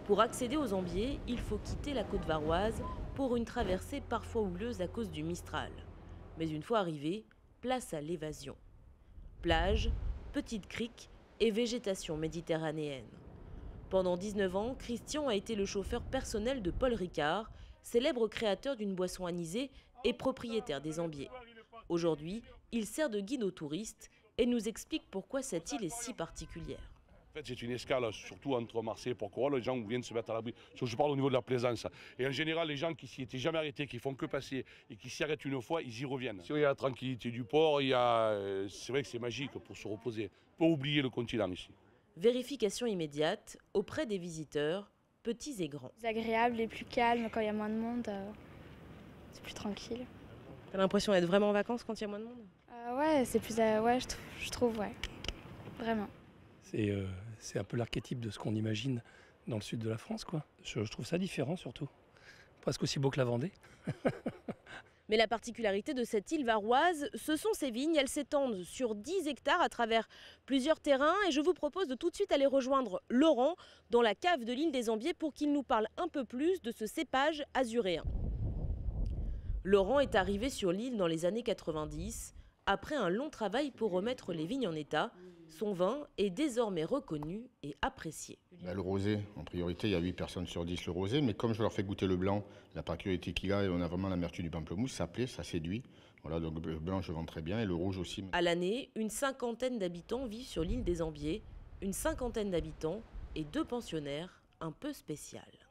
Pour accéder aux Ambiers, il faut quitter la côte varoise pour une traversée parfois houleuse à cause du Mistral. Mais une fois arrivé, place à l'évasion. Plage, petites criques et végétation méditerranéenne. Pendant 19 ans, Christian a été le chauffeur personnel de Paul Ricard, célèbre créateur d'une boisson anisée et propriétaire des Ambiers. Aujourd'hui, il sert de guide aux touristes et nous explique pourquoi cette île est si particulière. En fait, c'est une escale, surtout entre Marseille et Porquerolles. Les gens viennent se mettre à l'abri. Je parle au niveau de la plaisance. Et en général, les gens qui s'y étaient jamais arrêtés, qui font que passer et qui s'y arrêtent une fois, ils y reviennent. Il y a la tranquillité du port, c'est vrai que c'est magique pour se reposer, pour oublier le continent ici. Vérification immédiate auprès des visiteurs, petits et grands. Plus agréable et plus calme quand il y a moins de monde. C'est plus tranquille. T'as l'impression d'être vraiment en vacances quand il y a moins de monde? Ouais, c'est plus. Ouais, je trouve, ouais. Vraiment. C'est un peu l'archétype de ce qu'on imagine dans le sud de la France, quoi. Je trouve ça différent surtout. Presque aussi beau que la Vendée. Mais la particularité de cette île varoise, ce sont ses vignes. Elles s'étendent sur 10 hectares à travers plusieurs terrains. Et je vous propose de tout de suite aller rejoindre Laurent dans la cave de l'île des Ambiers pour qu'il nous parle un peu plus de ce cépage azuréen. Laurent est arrivé sur l'île dans les années 90. Après un long travail pour remettre les vignes en état, son vin est désormais reconnu et apprécié. Le rosé, en priorité, il y a 8 personnes sur 10 le rosé, mais comme je leur fais goûter le blanc, la particularité qu'il a, et on a vraiment l'amertume du pamplemousse, ça plaît, ça séduit. Voilà, donc le blanc je vends très bien et le rouge aussi. À l'année, une cinquantaine d'habitants vivent sur l'île des Ambiers, une cinquantaine d'habitants et 2 pensionnaires un peu spéciales.